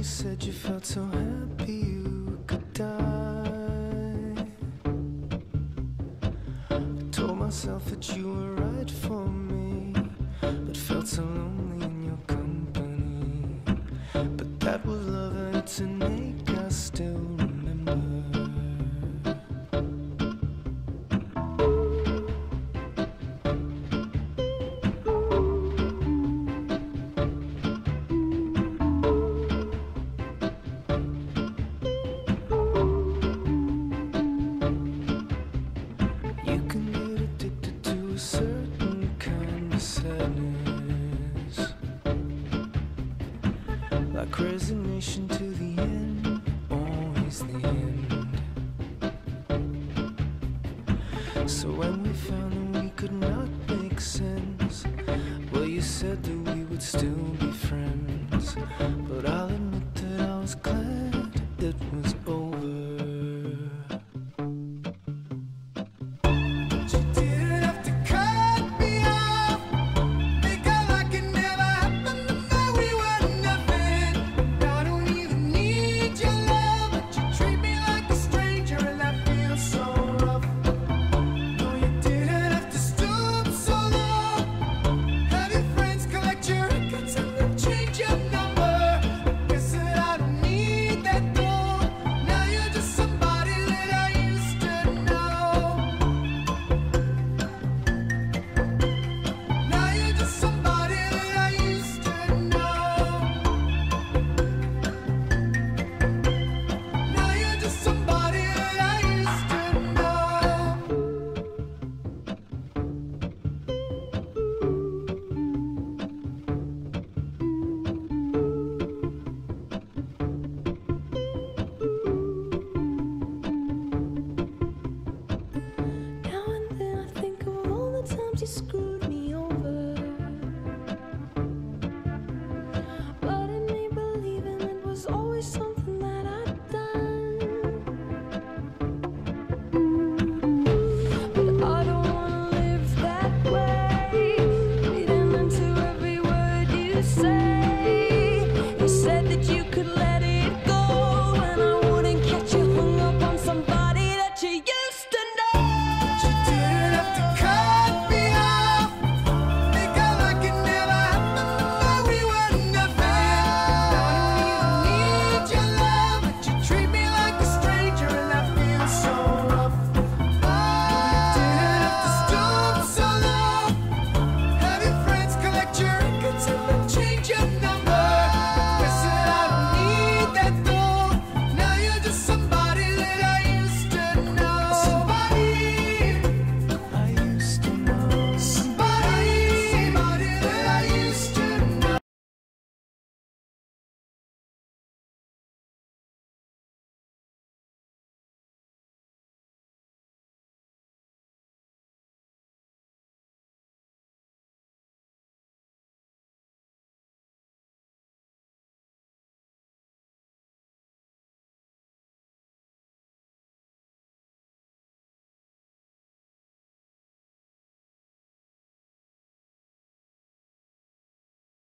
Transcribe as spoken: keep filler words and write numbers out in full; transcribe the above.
said you felt so happy you could die. I told myself that you were right for me, but felt so lonely in your company. But that was love and it's an ache I still remember. Like resignation to the end, always the end. So when we found that we could not make sense, well, you said that we would still be friends. But I'll admit that I was glad it was over. You screw